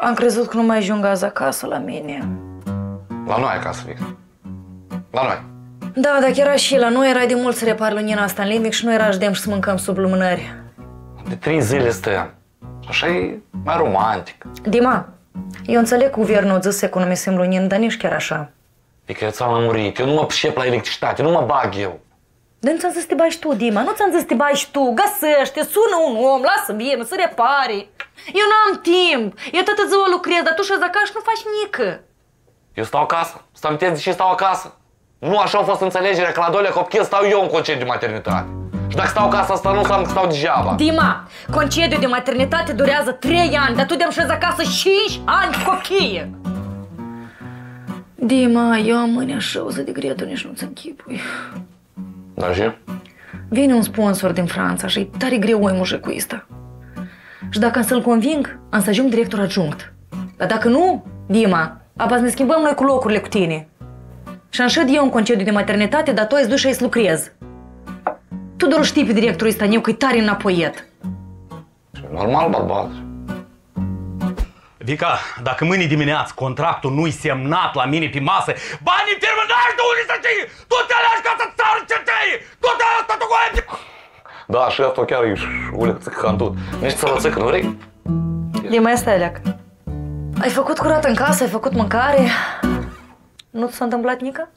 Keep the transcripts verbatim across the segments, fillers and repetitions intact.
Am crezut că nu mai ajung azi acasă la mine. La noi acasă, Vic. La noi. Da, dacă era și la noi, era de mult să repar lunina asta în limbic și nu era demn să mâncăm sub lumânări. De trei zile stăm. Așa e mai romantic. Dima, eu înțeleg că guvernul a zis să economisim lunină, dar nici chiar așa. Adică eu ți-am lămurit, eu nu mă pricep la electricitate, nu mă bag eu. Dar nu ți-am zis să te bagi tu, Dima, nu ți-am zis să te bagi tu, găsește, sună un om, lasă bine, să repare. Eu n-am timp, eu toată ziua lucrez, dar tu și acasă și nu faci nică. Eu stau acasă, stau amintesc de ce stau acasă. Nu așa a fost înțelegerea că la doilea copil stau eu în concediu de maternitate. Și dacă stau acasă, asta nu înseamnă că stau degeaba. Dima, concediul de maternitate durează trei ani, dar tu de-am șezi acasă cinci ani copii. Dima, eu am mâine așa o zi de gretă, nici nu-ți închipui. Dar și? Vine un sponsor din Franța și e tare greu oi mușecul ăsta. Și dacă am să-l conving, am să ajung director adjunct. Dar dacă nu, Dima, apoi ne schimbăm noi cu locurile cu tine. Și am șed eu în concediu de maternitate, dar tu ai dus și ai să lucrezi. Tu doar știi pe directorul ăsta eu că e tare înapoiet. Normal, bărbat. Vica, dacă mâine dimineață contractul nu-i semnat la mine pe masă, banii în firmă n-aș de unde să știi! Tu te alegi ca să-ți țară ce tăi! Tu te asta tu goaie! Da, și asta chiar e ulecă țăcăntut. Nici țărățăcă, nu vrei? Dima, stai, Aleac. Ai făcut curat în casă, ai făcut mâncare. Nu ți s-a întâmplat nică?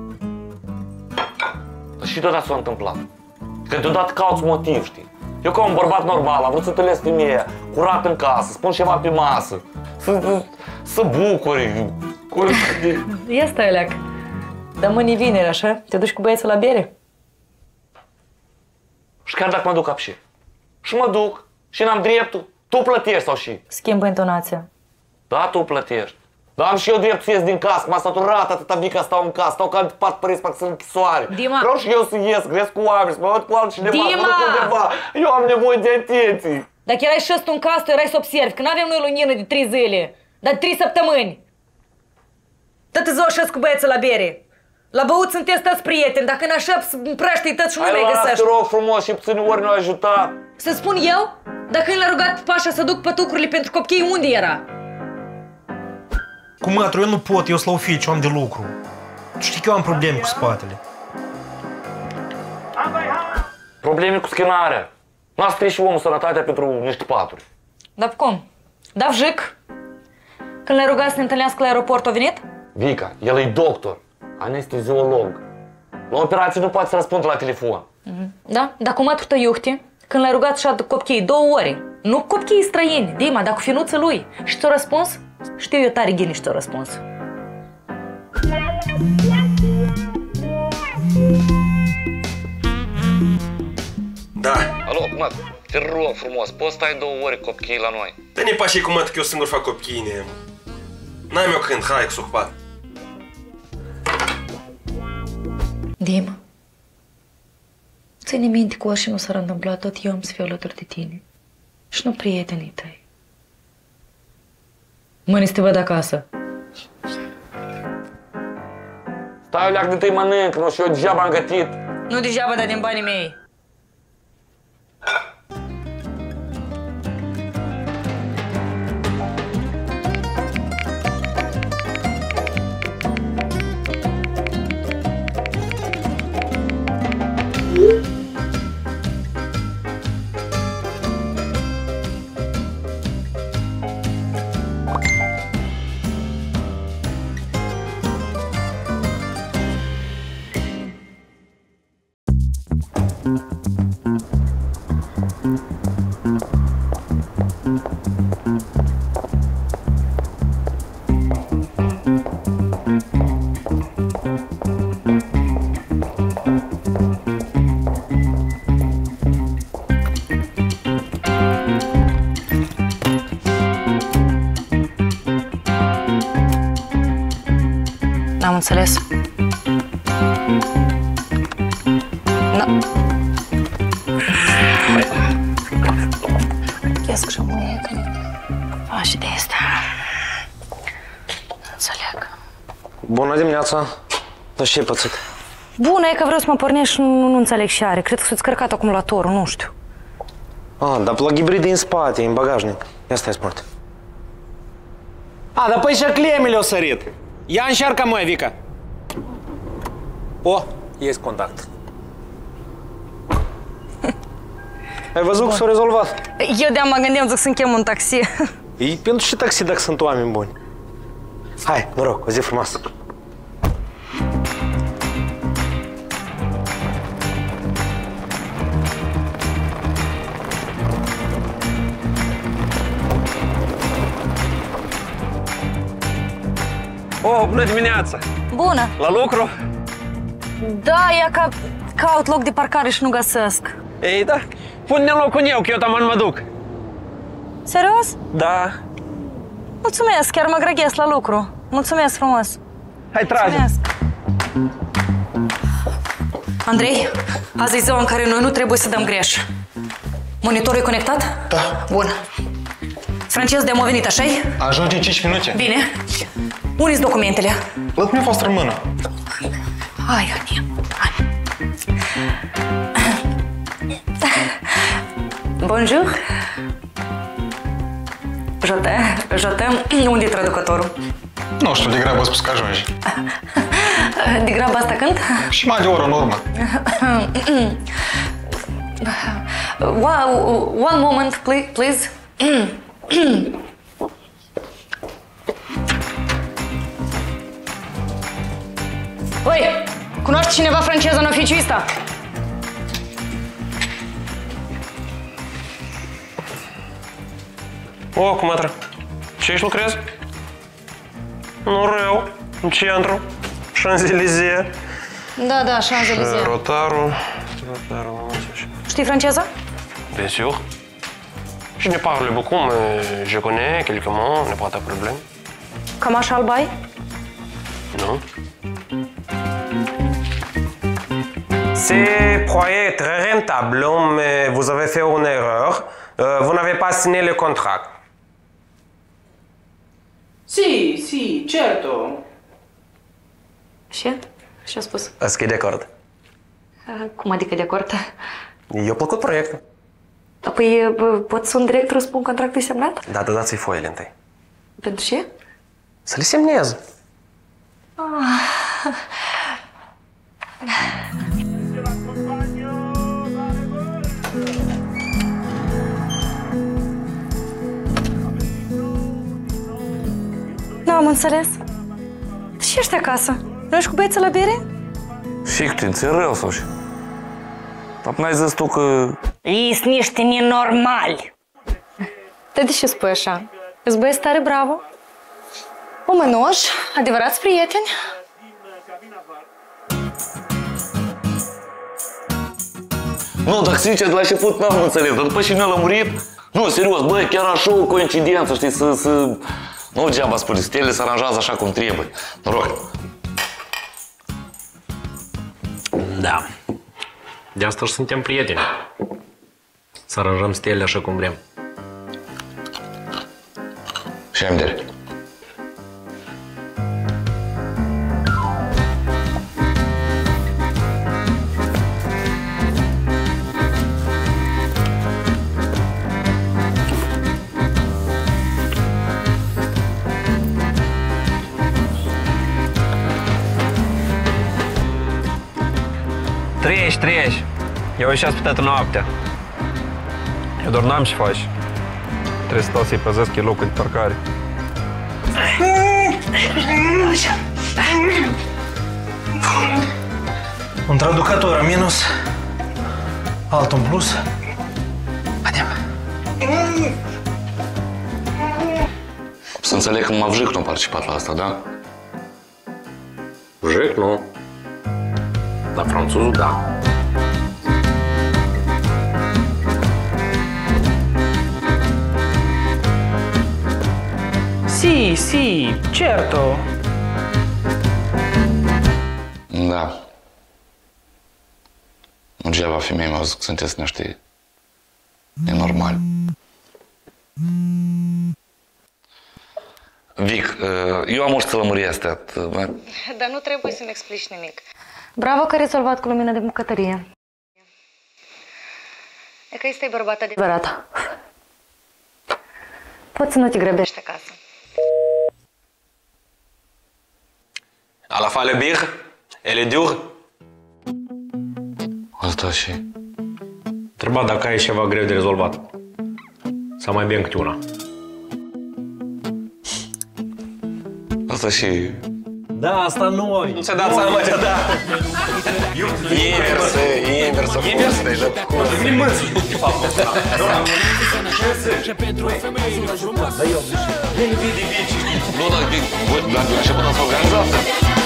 Și deodată s-a întâmplat. Că deodată cauți motiv, știi? Eu ca un bărbat normal am vrut să întâlnesc femeia, curat în casă, spun ceva pe masă, să, să bucuri. Ia stai, Aleac. Dar mâine vineri, așa? Te duci cu băieții la bere? Și chiar dacă mă duc apșe. Și mă duc și n-am dreptul. Tu plătești sau și? Schimbă intonația. Da, tu plătești. Dar am și eu dreptul să ies din casă, m-a saturat atâta Vica stau în casă, stau ca de pat păreți, fac să închisoare. Dima! Vreau și eu să ies, cresc cu oameni, să mă văd cu altcineva, Dima! să mă duc undeva. Eu am nevoie de atenție. Dacă erai și tu în casă, tu erai să observi, că n-avem noi lunină de trei zile, dar de trei săptămâni. Tătă ziua șezi cu băieții la bere. La băut sunteți toți prieteni, dacă n-așa împrăști-i tăți și nu mai găsești. Hai, te rog frumos și puține ori ne-au ajutat. Să spun eu? Dacă el a rugat Pașa să duc pătucurile pentru copii, unde era? Cu mătru, eu nu pot, eu sunt la oficiu, am de lucru. Tu știi că eu am probleme cu spatele. Probleme cu schinarea. N-a scris și omul sănătatea pentru niște paturi. Dar cum? Da, vjic? Când l-ai rugat să ne întâlnească la aeroport, a venit? Vica, el e doctor, anesteziolog. La operație nu poate să răspundă la telefon. Da, dar cu mătru tăiuhti, când l-ai rugat să aduc copiii două ore, nu copiii străini, Dima, dar cu finuță lui. Și ți-o răspuns? Știu eu tare ghini și ți-o răspuns. Da. Alo, mă, te rog frumos, poți stai două ore copiii la noi? Dar ne pași cu mătru că eu singur fac copiii. N-am eu când, hai, că s-o ocupat. Dima, ține minte că orice nu s-ar întâmpla, tot eu am să fiu alături de tine. Și nu prietenii tăi. Mâine să te văd acasă. Stai, leac de tăi mănânc, nu, și eu degeaba am gătit. Nu degeaba, dar din banii mei. N-am înțeles. Nu. Ies că și mâine când faci de asta. Înțeleg. Bună dimineața. Dar ce-ai pățit? Bună, e că vreau să mă pornești și nu, nu înțeleg ce are. Cred că s-a descărcat acumulatorul, nu știu. Ah, dar plug hibrid e în spate, în bagajnic. Ia stai smart. A, dar păi și clemele o sărit. Ia înșearcă, măi, Vica. O, ies contact. Ai văzut că s-a rezolvat? Eu de-am mă gândeam, zic să-mi chem un taxi. E pentru și taxi dacă sunt oameni buni. Hai, noroc, o zi frumoasă. Oh, bună dimineața! Bună! La lucru? Da, ia ca caut loc de parcare și nu găsesc. Ei, da. Pune-ne în locul eu, că eu taman mă duc. Serios? Da. Mulțumesc, chiar mă grăghesc la lucru. Mulțumesc frumos. Hai, trage. Mulțumesc. Andrei, azi e ziua în care noi nu trebuie să dăm greș. Monitorul e conectat? Da. Bun. Francez, de-am venit, așa-i? Ajunge în cinci minute. Bine. Unde-s documentele? La dumneavoastră în mână. Hai, Ani, hai. Bonjour. Je t'aime, je t'aime. Unde e traducătorul? Nu știu, degrabă spus că ajungi. De grabă asta când? Și mai de o oră în urmă. Wow, one moment, please. please. Oi, cunoști cineva franceză în oficiul ăsta? O, cum atât? Ce ești lucrezi? Nu rău. În centru. Champs-Élysées. Da, da, Champs-Élysées. Rotarul. Rotarul. Știi franceză? Bien sûr. Je ne parle beaucoup, mais je connais quelques mots, n'est pas de problème. Cam așa albai? Non. C'est projet très rentable, mais vous avez fait une erreur. Euh, vous n'avez pas signé le contrat. Sì, sì, certo. Și? Ce-a spus? Est-ce qu'il est d'accord? Cum adică de acord? I-a plăcut proiectul. Păi pot să un director spun contractul semnat? Da, da, dați-i foile întâi. Pentru ce? Să le semnez. Nu am înțeles. Și ești acasă? Nu ești cu băieții la bere? Și cu tine, ți-e rău sau și? Dar n-ai zis tu că... Ești niște nenormali. Dar de ce spui așa? Îți băieți tare bravo? Omănoși, adevărați prieteni? Nu, dacă sincer, de la început n-am înțeles, dar după ce mi-a lămurit... Nu, serios, băi, chiar așa o coincidență, știi, să... să... Nu degeaba spune, stelele se aranjează așa cum trebuie. Noroc. Da. De asta și suntem prieteni. Să aranjăm stele așa cum vrem. Și am vedere. Treci, treci. Eu ieșeam pe toată noaptea. Eu doar n-am ce faci. Trebuie să stau să-i păzesc e locul de parcare. Un traducător în minus, altul în plus. Vedem. Să înțeleg că Mavjic nu a participat la asta, da? Vjic, nu. Dar franțuzul, da. Sì, sì, certo. Da. Nu degeaba femeia mi-a zis că sunteți niște nenormali. Vic, eu am o să lămuresc astea. Dar nu trebuie să-mi explici nimic. Bravo că ai rezolvat cu lumina de bucătărie. E că este bărbat adevărat. Poți să nu te grăbești acasă. À la fin le bir, elle est dur. Asta și... Întreba dacă ai ceva greu de rezolvat. Sau mai bine câte una. Asta și... Da, asta noi. Nu ți-a dat seama de da. Inversă, inversă. Inversă, deja. Nu, dar voi, la început ați organizat.